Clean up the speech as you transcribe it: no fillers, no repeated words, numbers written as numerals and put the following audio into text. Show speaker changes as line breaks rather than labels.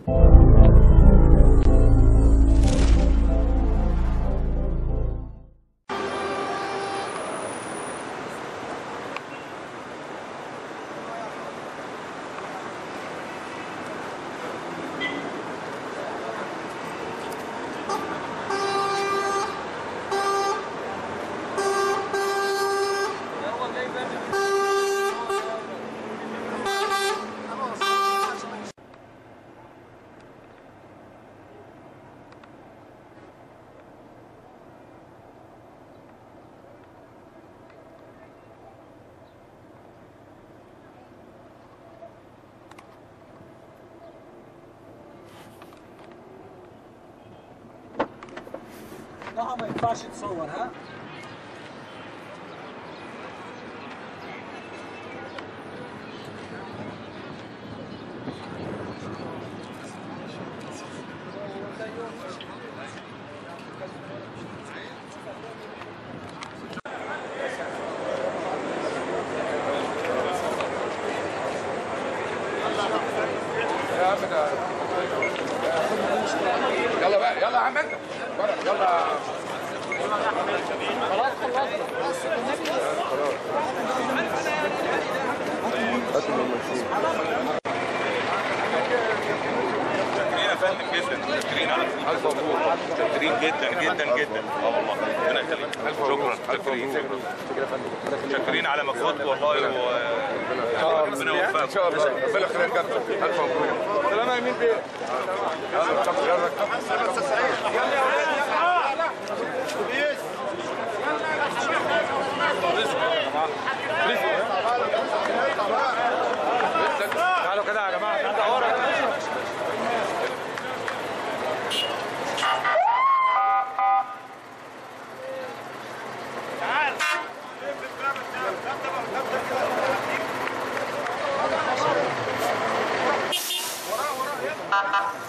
لا ما ينفعش تصور ها.
يلا بقى يلا يا عم انت يلا
خلاص خلصنا.
شاكرين يا فندم جدا، شاكرين على الف مبروك، شاكرين جدا جدا جدا. والله ربنا يخليك. شكرا شاكرين شاكرين على مجهودكم والله وربنا يوفقكم
ان شاء الله. ربنا يخليك يا كابتن. الف مبروك. سلام يا يمين بيه. يلا كابتن يلا كابتن. سلام يا استاذ سعيد. يلا يا ولاد
تعالوا كده يا جماعه.
تعال